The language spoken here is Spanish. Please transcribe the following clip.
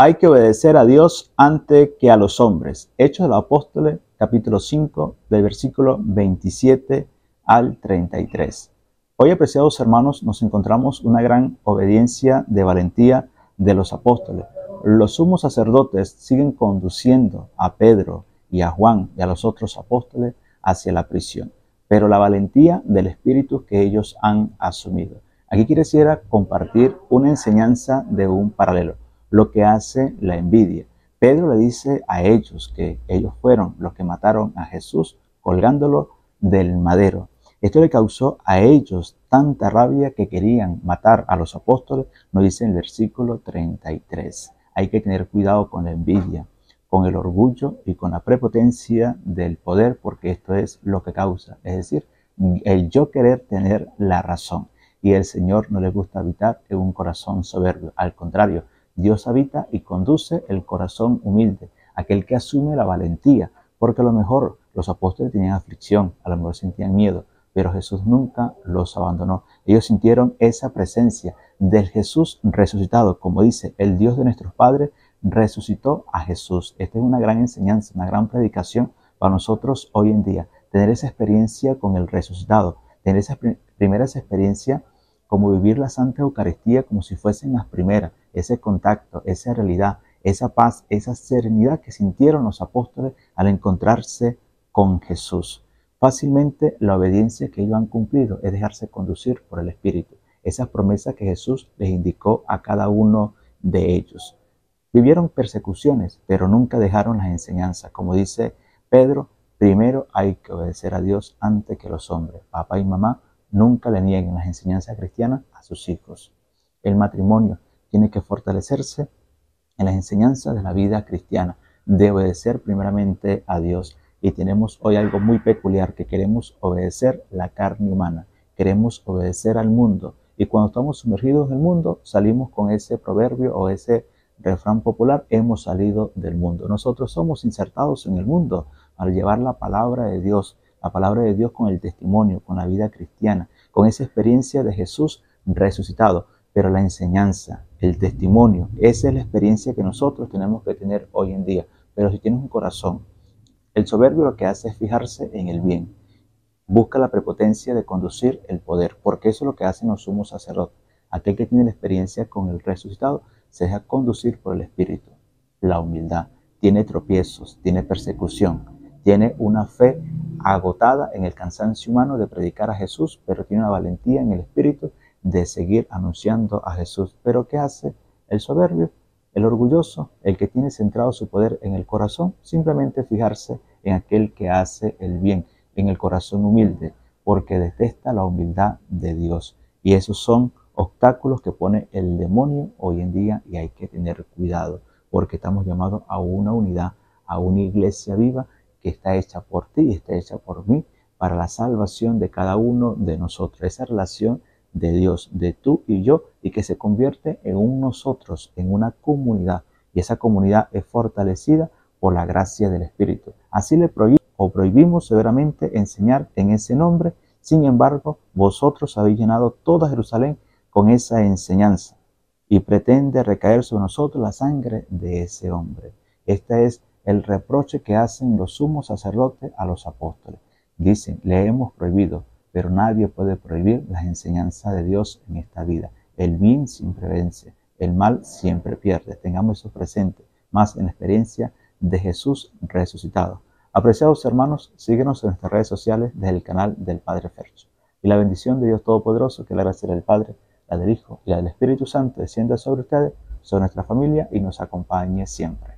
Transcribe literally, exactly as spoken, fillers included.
Hay que obedecer a Dios antes que a los hombres. Hechos de los Apóstoles, capítulo cinco, del versículo veintisiete al treinta y tres. Hoy, apreciados hermanos, nos encontramos una gran obediencia de valentía de los apóstoles. Los sumos sacerdotes siguen conduciendo a Pedro y a Juan y a los otros apóstoles hacia la prisión, pero la valentía del espíritu que ellos han asumido. Aquí quisiera compartir una enseñanza de un paralelo, lo que hace la envidia. Pedro le dice a ellos que ellos fueron los que mataron a Jesús colgándolo del madero. Esto le causó a ellos tanta rabia que querían matar a los apóstoles, nos dice en el versículo treinta y tres. Hay que tener cuidado con la envidia, con el orgullo y con la prepotencia del poder, porque esto es lo que causa, es decir, el yo querer tener la razón. Y el Señor no le gusta habitar en un corazón soberbio, al contrario, Dios habita y conduce el corazón humilde, aquel que asume la valentía, porque a lo mejor los apóstoles tenían aflicción, a lo mejor sentían miedo, pero Jesús nunca los abandonó. Ellos sintieron esa presencia del Jesús resucitado, como dice, el Dios de nuestros padres resucitó a Jesús. Esta es una gran enseñanza, una gran predicación para nosotros hoy en día, tener esa experiencia con el resucitado, tener esas primeras experiencias como vivir la Santa Eucaristía como si fuesen las primeras, ese contacto, esa realidad, esa paz, esa serenidad que sintieron los apóstoles al encontrarse con Jesús. Fácilmente la obediencia que ellos han cumplido es dejarse conducir por el Espíritu, esas promesas que Jesús les indicó a cada uno de ellos. Vivieron persecuciones, pero nunca dejaron las enseñanzas. Como dice Pedro, primero hay que obedecer a Dios antes que a los hombres. Papá y mamá nunca le nieguen las enseñanzas cristianas a sus hijos. El matrimonio tiene que fortalecerse en las enseñanzas de la vida cristiana, de obedecer primeramente a Dios. Y tenemos hoy algo muy peculiar, que queremos obedecer la carne humana, queremos obedecer al mundo. Y cuando estamos sumergidos en el mundo, salimos con ese proverbio o ese refrán popular, hemos salido del mundo. Nosotros somos insertados en el mundo para llevar la palabra de Dios, la palabra de Dios con el testimonio, con la vida cristiana, con esa experiencia de Jesús resucitado. Pero la enseñanza, el testimonio, esa es la experiencia que nosotros tenemos que tener hoy en día. Pero si tienes un corazón, el soberbio lo que hace es fijarse en el bien. Busca la prepotencia de conducir el poder, porque eso es lo que hacen los sumos sacerdotes. Aquel que tiene la experiencia con el resucitado se deja conducir por el Espíritu. La humildad tiene tropiezos, tiene persecución, tiene una fe agotada en el cansancio humano de predicar a Jesús, pero tiene una valentía en el Espíritu de seguir anunciando a Jesús. ¿Pero qué hace el soberbio? El orgulloso, el que tiene centrado su poder en el corazón, simplemente fijarse en aquel que hace el bien, en el corazón humilde, porque detesta la humildad de Dios. Y esos son obstáculos que pone el demonio hoy en día, y hay que tener cuidado, porque estamos llamados a una unidad, a una iglesia viva que está hecha por ti y está hecha por mí, para la salvación de cada uno de nosotros. Esa relación de Dios, de tú y yo, y que se convierte en un nosotros, en una comunidad, y esa comunidad es fortalecida por la gracia del Espíritu. Así le prohibimos o prohibimos severamente enseñar en ese nombre. Sin embargo, vosotros habéis llenado toda Jerusalén con esa enseñanza, y pretende recaer sobre nosotros la sangre de ese hombre. Este es el reproche que hacen los sumos sacerdotes a los apóstoles. Dicen, le hemos prohibido, pero nadie puede prohibir las enseñanzas de Dios en esta vida. El bien siempre vence, el mal siempre pierde. Tengamos eso presente, más en la experiencia de Jesús resucitado. Apreciados hermanos, síguenos en nuestras redes sociales desde el canal del Padre Fercho. Y la bendición de Dios Todopoderoso, que la gracia del Padre, la del Hijo y la del Espíritu Santo descienda sobre ustedes, sobre nuestra familia y nos acompañe siempre.